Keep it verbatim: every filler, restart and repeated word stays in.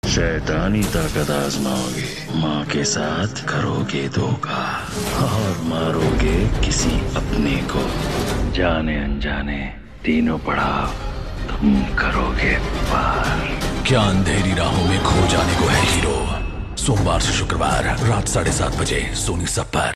शैतानी ताकत आजमाओगे, माँ के साथ करोगे धोखा और मारोगे किसी अपने को। जाने अनजाने तीनों पड़ाव तुम करोगे पार। क्या अंधेरी राहों में खो जाने को है हीरो। सोमवार से शुक्रवार रात साढ़े सात बजे सोनी सब पर।